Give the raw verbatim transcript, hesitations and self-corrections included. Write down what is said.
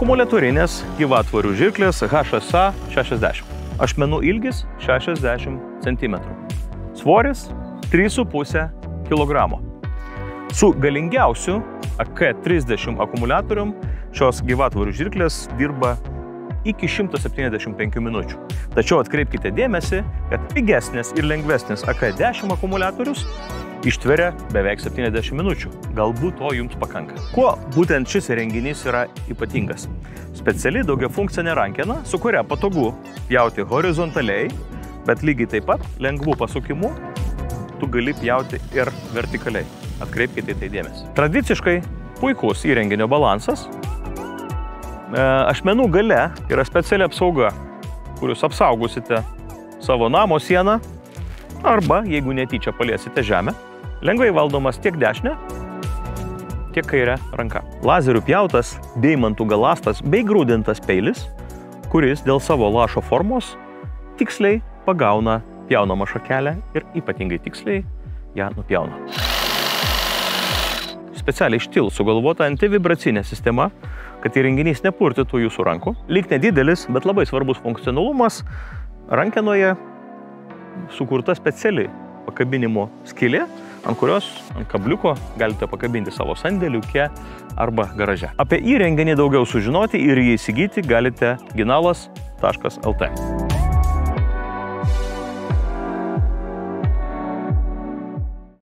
Akumuliatorinės gyvatvorių žirklės H S A šešiasdešimt. Ašmenų ilgis šešiasdešimt centimetrų. Svoris trys su puse kilogramo. Su galingiausiu A K trisdešimt akumuliatorium šios gyvatvorių žirklės dirba iki šimto septyniasdešimt penkių minučių. Tačiau atkreipkite dėmesį, kad pigesnis ir lengvesnis A K dešimt akumuliatorius ištveria beveik septyniasdešimt minučių. Galbūt to jums pakanka. Kuo būtent šis įrenginys yra ypatingas? Speciali daugiafunkcinė rankena, su kuria patogu pjauti horizontaliai, bet lygiai taip pat lengvų pasukimų tu gali pjauti ir vertikaliai. Atkreipkite į tai dėmesį. Tradiciškai puikus įrenginio balansas. Ašmenų gale yra speciali apsauga, kur jūs apsaugosite savo namo sieną arba, jeigu netyčia paliesite žemę, lengvai valdomas tiek dešinė, tiek kairė ranka. Lazerių pjautas deimantų galastas bei grūdintas peilis, kuris dėl savo lašo formos tiksliai pagauna pjaunamą šakelę ir ypatingai tiksliai ją nupjauna. Specialiai štil sugalvota antivibracinė sistema, kad įrenginys nepurtytų jūsų rankų. Lyg nedidelis, bet labai svarbus funkcionalumas. Rankenoje sukurta speciali pakabinimo skylė, ant kurios, ant kabliuko galite pakabinti savo sandėliuke arba garaže. Apie įrenginį daugiau sužinoti ir jį įsigyti galite ginalas taškas L T.